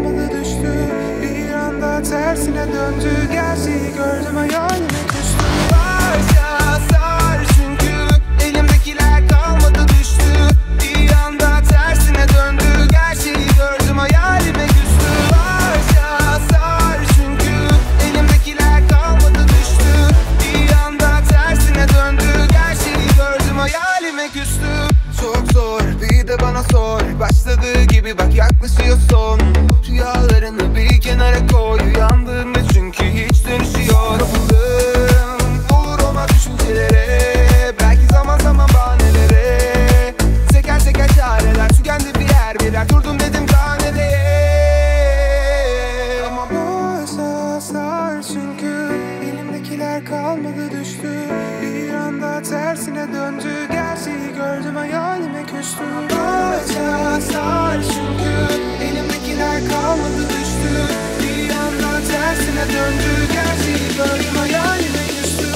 kalmadı düştü. Bir anda tersine döndü. Gerçeği gördüm hayalime küstü. Başa sar çünkü elimdekiler kalmadı düştü. Bir anda tersine döndü. Gerçeği gördüm hayalime küstü. Başa sar çünkü elimdekiler kalmadı düştü. Bir anda tersine döndü. Gerçeği gördüm hayalime küstü. Çok zor bir de bana sor. Başladığı gibi bak yaklaşıyor son. Rüyalarını bir kenara koy. Uyandığında çünkü hiç dönüşüyor. Olur olmaz düşüncelere. Belki zaman zaman bahanelere. Teker teker çareler tükendi birer. Durdum dedim daha nereye. Ama boşa sar çünkü elimdekiler kalmadı düştü. Bir anda tersine döndü. Gerçeği gördüm hayalime küstü. Boşa sar çünkü elimdekiler kalmadı düştü. Bir anda tersine döndü. Gerçeği gördüm hayalime küstü.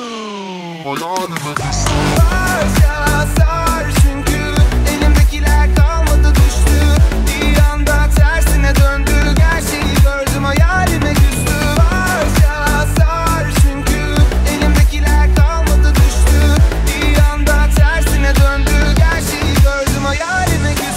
Başa sar çünkü elimdekiler kalmadı düştü. Bir anda tersine döndü. Gerçeği gördüm hayalime küstü. Başa sar çünkü elimdekiler kalmadı düştü. Bir anda tersine döndü. Gerçeği gördüm hayalime küstü.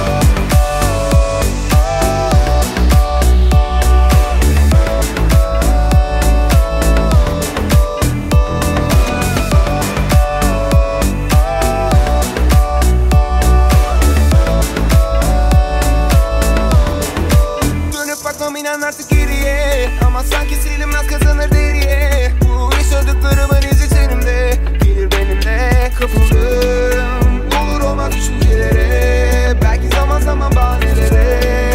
Bakmam inan artık geriye. Ama sanki silinmez kazanır deriye. Bu yaşadıklarımın izi tenimde. Gelir benimle kapıldım. Olur olmaz düşüncelere. Belki zaman zaman bahanelere.